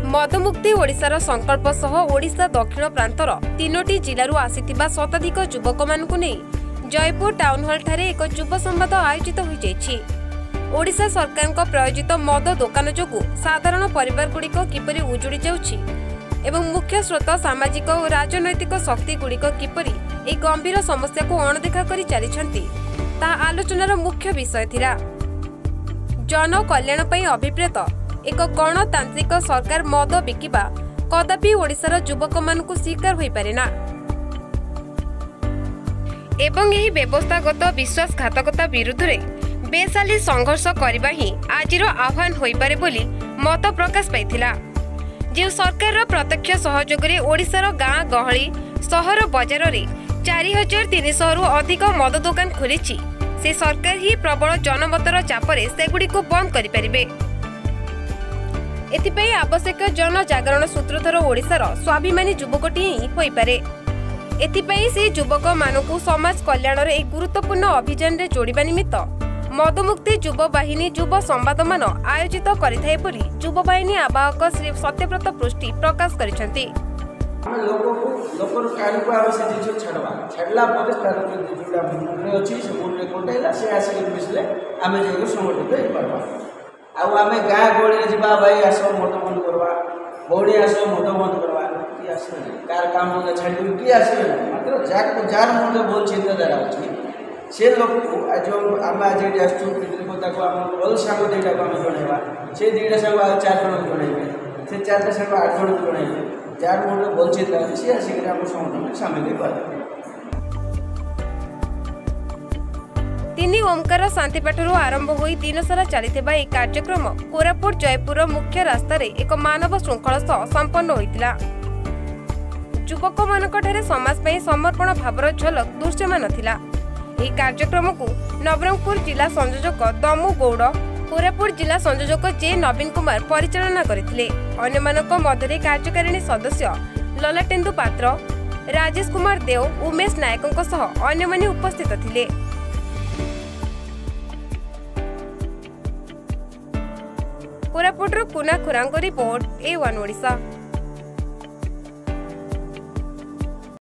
मदमुक्ति ओडिशार संकल्प सह ओडिशा दक्षिण प्रांतर 3टी जिल्लारू आसिथिबा शताधिक युवक मानकु नै जयपुर टाउन हॉल ठारे एक युव संवाद आयोजित होई जायछि। ओडिशा सरकार को प्रायोजित मद दोकान जोगु साधारण परिवार गुड़िक किपरि उजुड़ी जाउछि एवं मुख्य स्रोत सामाजिक और राजनैतिक शक्ति गुड़िक किपरि ए गंभीर समस्या को अणदेखा करि चलिछन्ति ता आलोचनार मुख्य विषय थिला। जन कल्याण पई अभिप्रेत एक गणतांत्रिक सरकार मद बिकिबा कदापि ओडिशार युवक मानकु स्वीकार होई पारेना एवं एही व्यवस्थागत विश्वासघातकता विरुद्ध रे बेसाली संघर्ष करबा ही आजिर आह्वान होई पारे बोली मत प्रकाश पाइथिला। जे सरकार प्रत्यक्ष सहयोग रे ओडिशार गाँ गहली सहर बजार रे 4300 रु अधिक मद दुकान खोलिछि से सरकार ही प्रबल जनमतर चापरे सेगुडी को बंद करि परिबे। एथिपई आवश्यक जन जागरण सूत्रधर ओडिशार स्वाभिमानी युवकटी ही होई पारे। एथिपई से युवक मानकु समाज कल्याण रे एक गुरुत्वपूर्ण अभियान रे जोड़िबा निमित्त मदमुक्ति युव बाहिनी युव संवाद मान आयोजित करिथाय परि युव बाहिनी आवाहक श्री सत्यव्रत पृष्टि प्रकाश करिसंती। हम लोकर कान को आवश्यक जिनिस छाड़ला पर तार जोड़ा मुंडे अछि से मुंडे कोटेला से आसे मिसले आमे जेगु संगठित हे परबा आउ आमे गाँ गळी जिबा भाई आसो मत बंद करबा बौड़ी आसो मत बंद करबा कि आसे कार काम होगा छाड़ी कि आसे मात्र जार मुंडे बोल चिंताधारा अछि से लोक आज आम आज को भल सांग दुईटा को आम जणेबा से दुईटा सांग 4 जन जणेबे से 4टा सांग 8 जन जणेबे जार मुंडे भल चिंता सी आसिक आम संगठन सामिल कर। 3 ओमकार शांतिपाठरू आरंभ होई दिन सारा चलिथिबा ए कार्यक्रम कोरापुट जयपुर मुख्य रास्ता रे एक मानव श्रृंखला सह संपन्न होइतिला। युवक मानक ठारे समाज पई समर्पण भावर झलक दृश्यमान थिला। ए कार्यक्रम को नवरंगपुर जिला संयोजक दमु गौड़ कोरापुट जिला संयोजक जे नवीन कुमार परिचालना करथिले। अन्य मानक मध्यरे कार्यकारिणी सदस्य ललाटेन्दु पात्र राजेश कुमार देव उमेश नायकଙ୍କ सह अन्य माने उपस्थित थिले। कोरापुट कुना खुरांग रिपोर्ट A1 ओडिशा।